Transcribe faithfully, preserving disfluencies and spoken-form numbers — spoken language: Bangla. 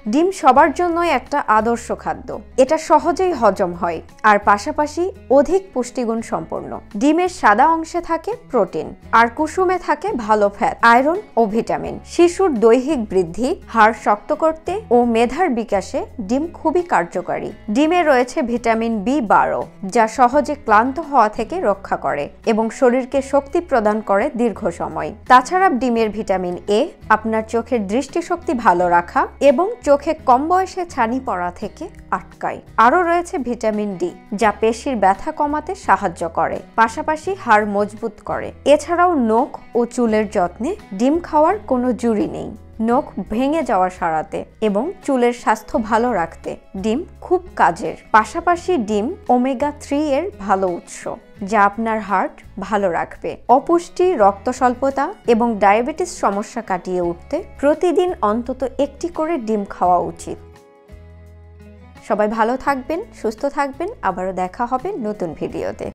ডিম সবার জন্যই একটা আদর্শ খাদ্য। এটা সহজেই হজম হয় আর পাশাপাশি অধিক পুষ্টিগুণ সম্পন্ন। ডিমের সাদা অংশে থাকে প্রোটিন আর কুসুমে থাকে ভালো ফ্যাট, আয়রন ও ভিটামিন। শিশুর দৈহিক বৃদ্ধি, হাড় শক্ত করতে ও মেধার বিকাশে ডিম খুবই কার্যকারী। ডিমে রয়েছে ভিটামিন বি বারো, যা সহজে ক্লান্ত হওয়া থেকে রক্ষা করে এবং শরীরকে শক্তি প্রদান করে দীর্ঘ সময়। তাছাড়া ডিমের ভিটামিন এ আপনার চোখের দৃষ্টিশক্তি ভালো রাখা এবং চোখে কম বয়সে ছানি পড়া থেকে আটকায়। আরও রয়েছে ভিটামিন ডি, যা পেশির ব্যথা কমাতে সাহায্য করে, পাশাপাশি হাড় মজবুত করে। এছাড়াও নখ ও চুলের যত্নে ডিম খাওয়ার কোনো জুড়ি নেই। নখ ভেঙে যাওয়া সারাতে এবং চুলের স্বাস্থ্য ভালো রাখতে ডিম খুব কাজের। পাশাপাশি ডিম ওমেগা থ্রি এর ভালো উৎস, যা আপনার হার্ট ভালো রাখবে। অপুষ্টি, রক্ত স্বল্পতা এবং ডায়াবেটিস সমস্যা কাটিয়ে উঠতে প্রতিদিন অন্তত একটি করে ডিম খাওয়া উচিত। সবাই ভালো থাকবেন, সুস্থ থাকবেন। আবারও দেখা হবে নতুন ভিডিওতে।